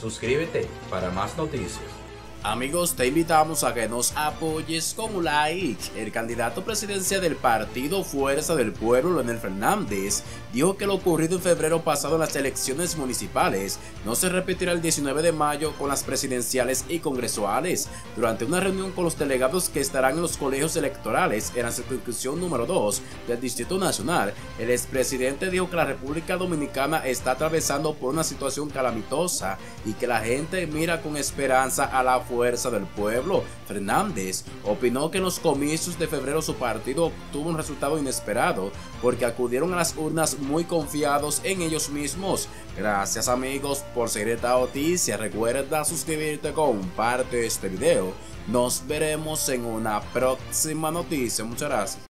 Suscríbete para más noticias. Amigos, te invitamos a que nos apoyes con un like. El candidato presidencial del partido Fuerza del Pueblo, Leonel Fernández, dijo que lo ocurrido en febrero pasado en las elecciones municipales no se repetirá el 19 de mayo con las presidenciales y congresuales. Durante una reunión con los delegados que estarán en los colegios electorales en la circunscripción número 2 del Distrito Nacional, el expresidente dijo que la República Dominicana está atravesando por una situación calamitosa y que la gente mira con esperanza a la Fuerza del Pueblo. Fernández opinó que en los comicios de febrero su partido obtuvo un resultado inesperado porque acudieron a las urnas muy confiados en ellos mismos. Gracias amigos por seguir esta noticia. Recuerda suscribirte, comparte este video. Nos veremos en una próxima noticia. Muchas gracias.